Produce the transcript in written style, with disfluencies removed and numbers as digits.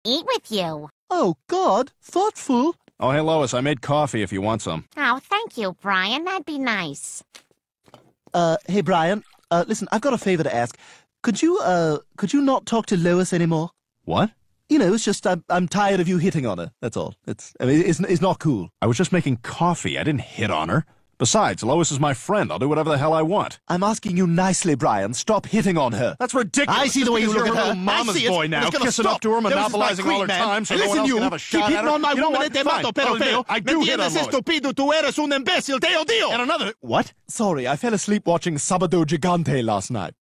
eat with you. Oh, God, thoughtful. Oh, hey, Lois, I made coffee if you want some. Oh, thank you, Brian. That'd be nice. Hey, Brian, listen, I've got a favor to ask. Could you not talk to Lois anymore? What? You know, it's just I'm tired of you hitting on her, that's all. It's not cool. I was just making coffee. I didn't hit on her. Besides, Lois is my friend. I'll do whatever the hell I want. I'm asking you nicely, Brian. Stop hitting on her. That's ridiculous. I see the way you look at her. Little mama's I see it. boy now, kissing up to her, monopolizing all her time, so no one else can have a shot keep at hitting her. on my woman and te mato, pero feo. I do hit on Lois. Estúpido, tú eres un imbécil, te odio. And another... What? Sorry, I fell asleep watching Sábado Gigante last night.